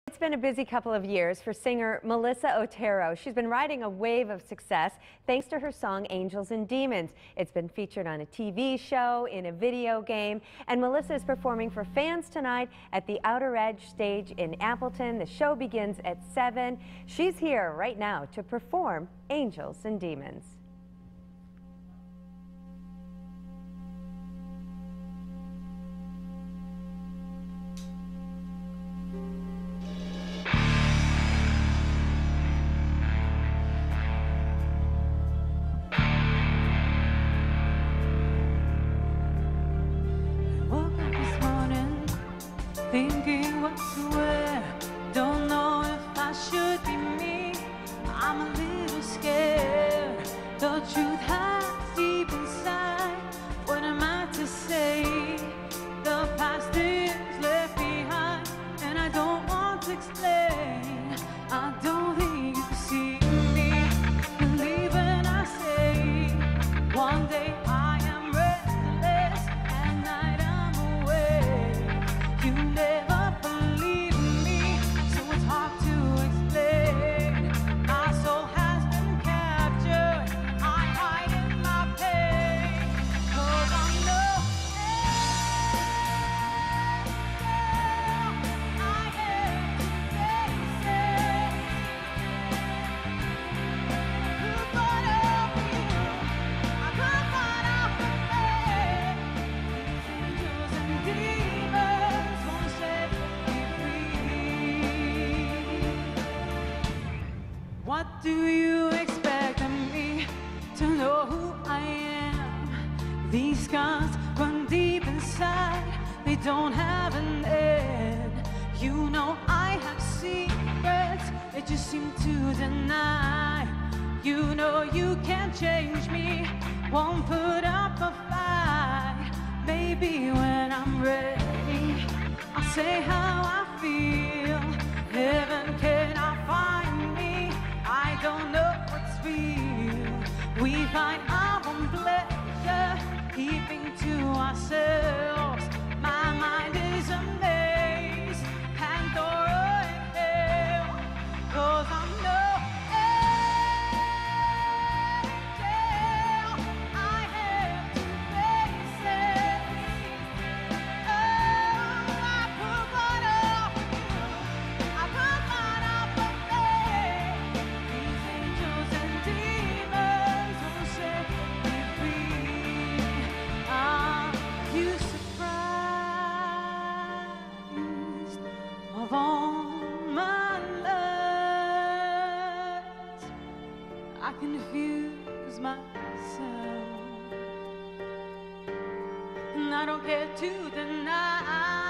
It's been a busy couple of years for singer Melissa Otero. She's been riding a wave of success thanks to her song Angels and Demons. It's been featured on a TV show, in a video game, and Melissa is performing for fans tonight at the Outer Edge stage in Appleton. The show begins at 7. She's here right now to perform Angels and Demons. Thinking what to wear, don't know if I should be me. I'm a little scared. The truth hides deep inside. What am I to say? The past is left behind, and I don't want to explain. I don't think you can see me. Believe when I say one day I am restless, at night I'm awake. You never believe me, so it's hard to explain. My soul has been captured, I hide in my pain, 'cause I'm no angel. I have to face it. I could find out for you, I could find out for me. These angels and demons won't set me free. What do you expect of me? To know who I am? These scars run deep inside, they don't have an end. You know I have secrets that you seem to deny. You know you can't change me, won't put up a fight. Maybe when I'm ready, I'll say how I feel. Heaven cannot find me, I don't know what's real. We find our own pleasure, keeping to ourselves. My mind is a maze, Pandora and hell, 'cause I'm no angel. I have to face it. Oh, I put one up for you, I put mine up for me. These angels and demons won't set me free. Are you surprised of all my lies? I confuse myself, and I don't care to deny.